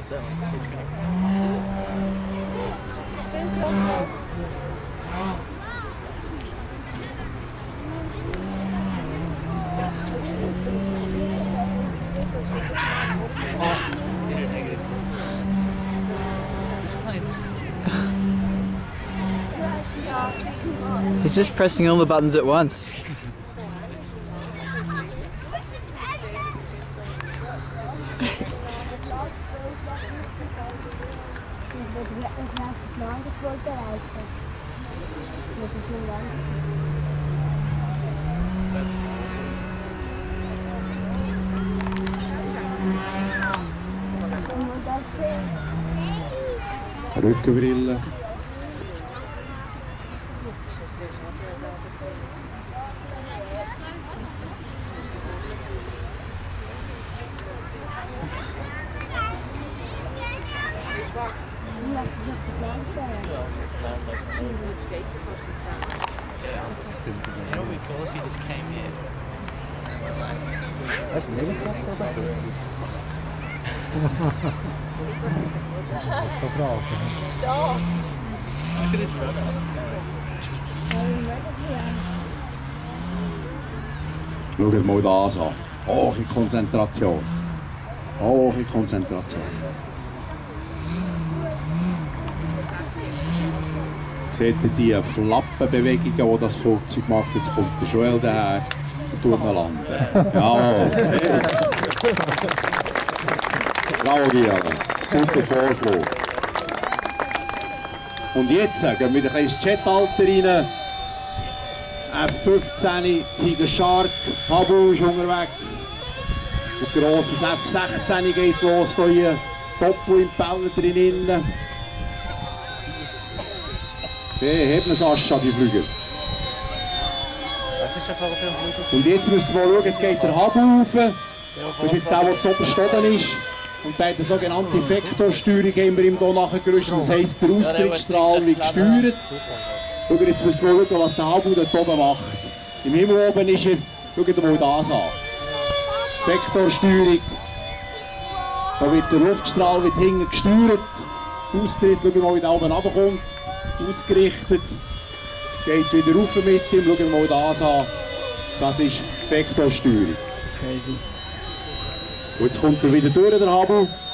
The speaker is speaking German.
He's just pressing all the buttons at once. That's awesome. Rückenbrille. You know what we call if he just came here? That's never Look at his brother. Schaut mal das an. Hohe Konzentration. Hohe Konzentration. Seht ihr die Flappenbewegungen, die das Flugzeug macht? Jetzt kommt der Joel daher und tut noch landen. Jawohl. Hey. Bravo, Gianni. Super Vorflug. Und jetzt gehen wir wieder ins Jetalter rein. F-15, Tiger Shark, Habu ist unterwegs. Und grosses F-16 geht los hier. Doppel-Impeller drinnen. Der hebt man Sascha, die Flüge. Was ist das für ein Flug? Und jetzt müsst ihr mal schauen, jetzt geht der Habu rauf. Das ist jetzt der, der zuoberst oben ist. Und bei der sogenannten Vektorsteuerung haben wir ihm hier nachgerüstet. Das heisst, der Austrittsstrahl wird gesteuert. Schau, jetzt müsst ihr mal schauen, was der Habu dort oben macht. Im Himmel oben ist er, schaut mal das an. Vektorsteuerung. Da wird der Luftstrahl hinten gesteuert. Austritt, schaut mal, wie der oben runterkommt. Ausgerichtet. Geht wieder rauf mit ihm, schaut mal das an. Das ist Vektorsteuerung. Crazy. Und jetzt kommt er wieder durch, der Habu.